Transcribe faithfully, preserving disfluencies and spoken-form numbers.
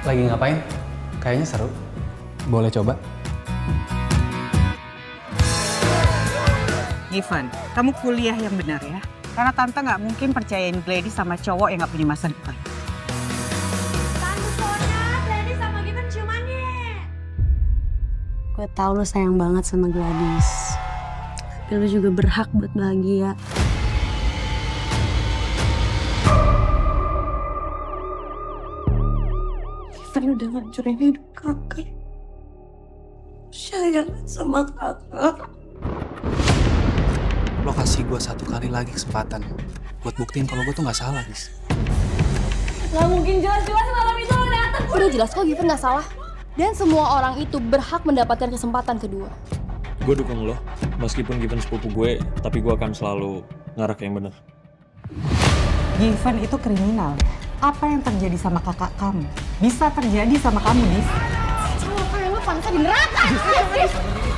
Lagi ngapain? Kayaknya seru. Boleh coba? Given, kamu kuliah yang benar ya. Karena Tante nggak mungkin percayain Gladys sama cowok yang nggak punya masa depan. Tante Sona, Gladys sama Given ciumannya. Gue tau lo sayang banget sama Gladys. Tapi lo juga berhak buat bahagia. Given udah ngancurin hidup kakak. Sayang sama kakak. Lo kasih gue satu kali lagi kesempatan buat buktiin kalau gue tuh nggak salah, Riz. Gak mungkin jelas-jelas malam itu lo dateng. Udah jelas kok Given gak salah. Dan semua orang itu berhak mendapatkan kesempatan kedua. Gue dukung lo, meskipun Given sepupu gue, tapi gue akan selalu ngarah ke yang benar. Given itu kriminal. Apa yang terjadi sama kakak kamu bisa terjadi sama kamu, Nis. Cowok kayak lo pantasnya di neraka.